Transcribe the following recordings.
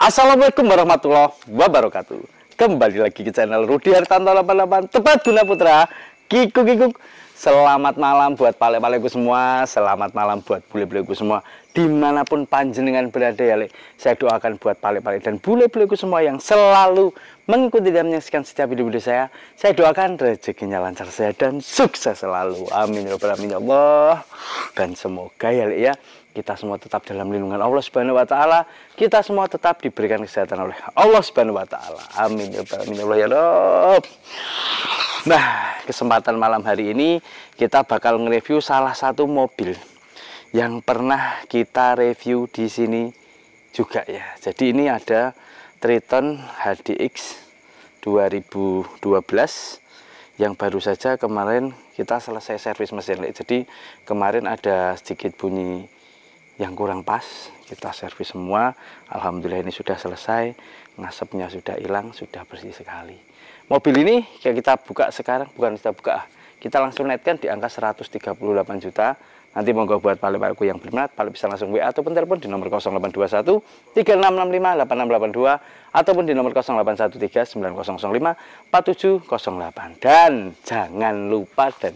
Assalamualaikum warahmatullahi wabarakatuh. Kembali lagi ke channel Rudi Hartanto 88 Tepat Guna Putra. Kikuk. Selamat malam buat pale-paleku semua. Selamat malam buat bule-buleku semua. Dimanapun panjenengan berada ya, saya doakan buat pale-pale dan bule-buleku semua yang selalu mengikuti dan menyaksikan setiap video-video saya. Saya doakan rezekinya lancar saya dan sukses selalu. Amin ya rabbal alamin ya Allah. Dan semoga ya, kita semua tetap dalam lindungan Allah Subhanahu wa taala. Kita semua tetap diberikan kesehatan oleh Allah Subhanahu wa taala. Amin ya rabbal alamin ya Allah ya Rabb. Nah, kesempatan malam hari ini kita bakal nge-review salah satu mobil yang pernah kita review di sini juga ya. Jadi ini ada Triton HDX 2012 yang baru saja kemarin kita selesai servis mesin. Jadi kemarin ada sedikit bunyi yang kurang pas, kita servis semua. Alhamdulillah ini sudah selesai, ngasepnya sudah hilang, sudah bersih sekali. Mobil ini kayak kita buka sekarang, bukan kita buka, kita langsung netkan di angka 138 juta. Nanti monggo buat pale-paleku yang berminat, pale bisa langsung WA ataupun telepon di nomor 0821 3665 8682 ataupun di nomor 0813 9005 4708. Dan jangan lupa dan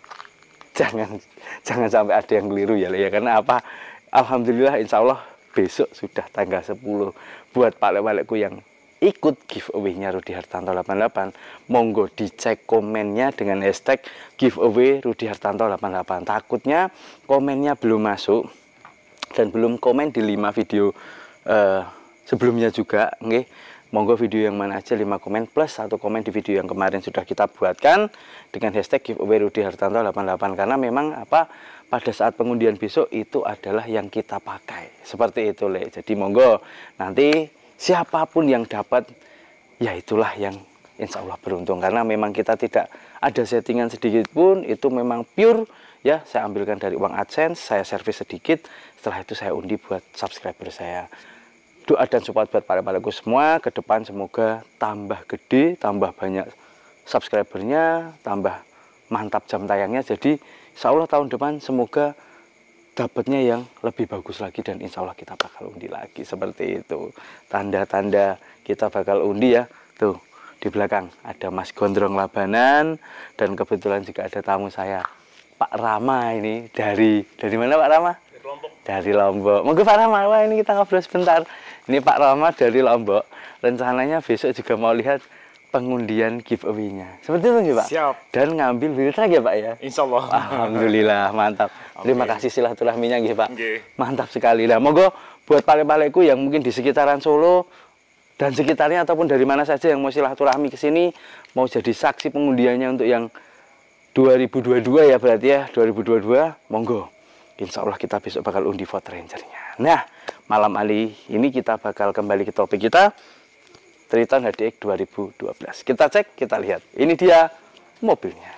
jangan sampai ada yang keliru ya, karena apa? Alhamdulillah insya Allah besok sudah tanggal 10. Buat pale-paleku yang ikut giveaway-nya Rudi Hartanto 88, monggo dicek komennya dengan hashtag giveaway Rudi Hartanto 88. Takutnya komennya belum masuk dan belum komen di 5 video sebelumnya juga, nggih. Monggo video yang mana aja 5 komen plus 1 komen di video yang kemarin sudah kita buatkan dengan hashtag giveaway Rudi Hartanto 88, karena memang apa, pada saat pengundian besok itu adalah yang kita pakai. Seperti itu, Le. Jadi monggo nanti siapapun yang dapat, ya itulah yang insya Allah beruntung. Karena memang kita tidak ada settingan sedikit pun, itu memang pure ya. Saya ambilkan dari uang AdSense, saya servis sedikit, setelah itu saya undi buat subscriber saya. Doa dan support buat pale-paleku semua, ke depan semoga tambah gede, tambah banyak subscribernya, tambah mantap jam tayangnya. Jadi insya Allah tahun depan semoga dapatnya yang lebih bagus lagi, dan insya Allah kita bakal undi lagi. Seperti itu tanda-tanda kita bakal undi ya. Tuh di belakang ada Mas Gondrong Labanan, dan kebetulan juga ada tamu saya Pak Rama. Ini dari mana Pak Rama? Dari Lombok. Dari Lombok. Monggo Pak Rama, wah ini kita ngobrol sebentar. Ini Pak Rama dari Lombok. Rencananya besok juga mau lihat pengundian giveaway-nya. Seperti itu Pak? Siap. Dan ngambil wheel track ya Pak ya? Insya Allah. Alhamdulillah, mantap. Okay. Terima kasih silaturahminya nggih Pak. Okay. Mantap sekali. Nah, monggo buat pale-paleku yang mungkin di sekitaran Solo dan sekitarnya ataupun dari mana saja yang mau silaturahmi ke sini, mau jadi saksi pengundiannya untuk yang 2022 ya berarti ya, 2022, monggo. Insya Allah kita besok bakal undi Ford Ranger-nya. Nah, malam hari ini kita bakal kembali ke topik kita, Triton HDX 2012. Kita cek, kita lihat. Ini dia mobilnya.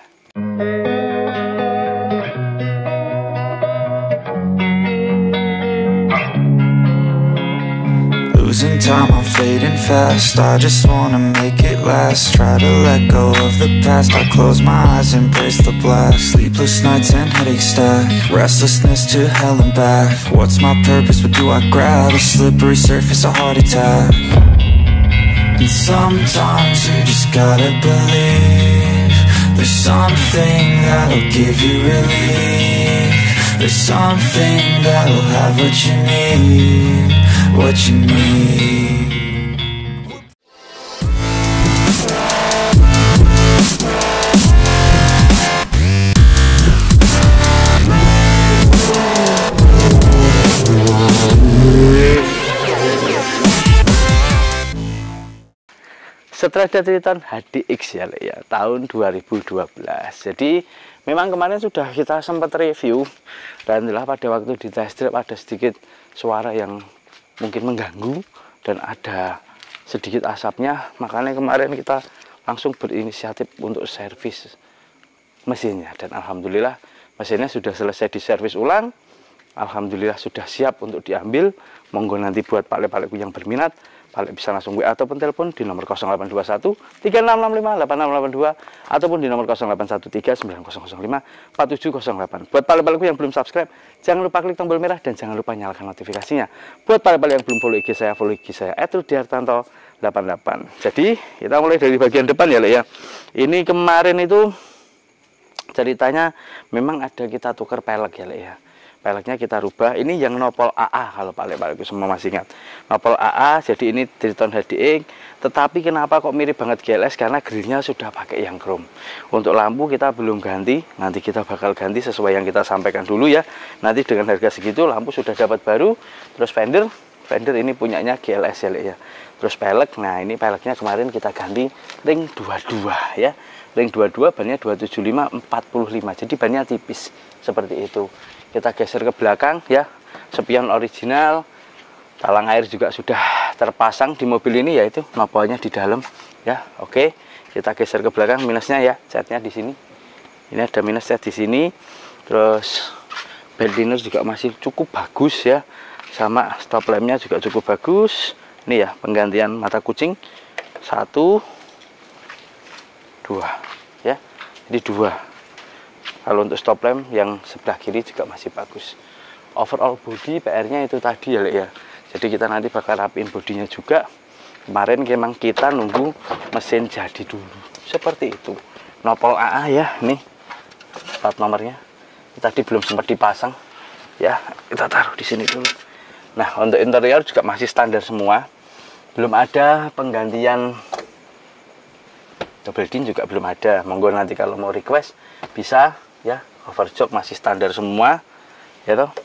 Losing time, I'm fading fast. I just wanna make it last. Try to let go of the past. I close my eyes, embrace the black. Sleepless nights and headaches stack. Restlessness to hell and back. What's my purpose? What do I grab? A slippery surface, a heart attack. And sometimes you just gotta believe there's something that'll give you relief. There's something that'll have what you need, what you need. Setelah ada Triton HDX ya, tahun 2012. Jadi memang kemarin sudah kita sempat review, dan adalah pada waktu di test drive ada sedikit suara yang mungkin mengganggu dan ada sedikit asapnya. Makanya kemarin kita langsung berinisiatif untuk servis mesinnya, dan alhamdulillah mesinnya sudah selesai diservis ulang. Alhamdulillah sudah siap untuk diambil. Monggo nanti buat pale-paleku yang berminat, Pak Lek bisa langsung WA ataupun telepon di nomor 0821 3665 8682 ataupun di nomor 0813 9005 4708. Buat Pak Lek yang belum subscribe, jangan lupa klik tombol merah dan jangan lupa nyalakan notifikasinya. Buat Pak Lek yang belum follow IG saya @rudihartanto88. Jadi kita mulai dari bagian depan ya Lek ya. Ini kemarin itu ceritanya memang ada kita tukar pelek ya Lek ya. Peleknya kita rubah, ini yang nopol AA kalau Pak Lek semua masih ingat. Nopol AA, jadi ini Triton HDX, tetapi kenapa kok mirip banget GLS? Karena grillnya sudah pakai yang chrome. Untuk lampu kita belum ganti, nanti kita bakal ganti sesuai yang kita sampaikan dulu ya. Nanti dengan harga segitu lampu sudah dapat baru. Terus fender ini punyanya GLS ya Lek ya. Terus pelek, nah ini peleknya kemarin kita ganti ring 22 ya. Ring 22 bannya 275 45, jadi bannya tipis seperti itu. Kita geser ke belakang ya, spion original, talang air juga sudah terpasang di mobil ini, yaitu nopolnya di dalam ya. Oke, kita geser ke belakang, minusnya ya, catnya di sini. Ini ada minus cat di sini. Terus belt liner juga masih cukup bagus ya, sama stop lampnya juga cukup bagus. Ini ya penggantian mata kucing 1 2 ya, jadi 2. Kalau untuk stop lamp yang sebelah kiri juga masih bagus. Overall body PR-nya itu tadi ya Lek ya. Jadi kita nanti bakal rapiin bodinya juga. Kemarin memang kita nunggu mesin jadi dulu. Seperti itu. Nopol AA ya, nih plat nomornya. Tadi belum sempat dipasang. Ya, kita taruh di sini dulu. Nah, untuk interior juga masih standar semua. Belum ada penggantian double din, juga belum ada. Monggo nanti kalau mau request bisa ya. Overjok masih standar semua ya toh.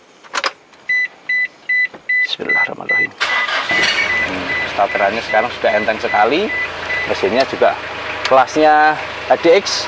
Bismillahirrahmanirrahim. Starterannya sekarang sudah enteng sekali. Mesinnya juga kelasnya HDX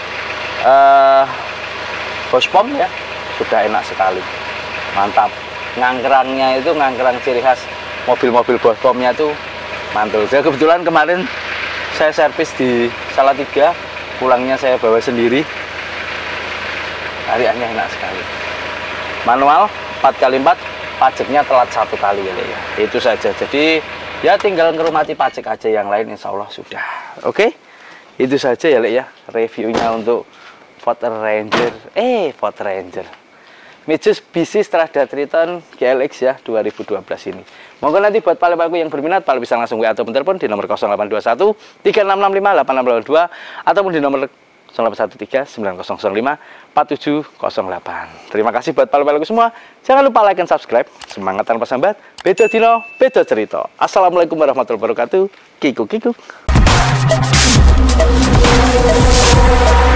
Bospom ya, sudah enak sekali, mantap. Ngangkerangnya itu ngangkerang ciri khas mobil-mobil Bospomnya tuh mantul. Saya kebetulan kemarin saya servis di Salatiga, pulangnya saya bawa sendiri. Tariannya enak sekali. Manual 4x4, pajaknya telat 1 kali ya Lek ya. Itu saja. Jadi ya tinggal ngerumati pajak aja, yang lain insya Allah sudah. Oke, itu saja ya Lek ya reviewnya untuk Ford Ranger. Ford Ranger Mitsubishi Strada Triton GLX ya 2012 ini. Monggo nanti buat Pak Lek yang berminat, Pak Lek bisa langsung WA atau telepon di nomor 0821 3665 8682 ataupun di nomor 0813 9005 4708. Terima kasih buat Pak Lek semua. Jangan lupa like dan subscribe. Semangat tanpa sambat. Bedo dino, bedo cerita. Assalamualaikum warahmatullahi wabarakatuh. Kikuk kikuk.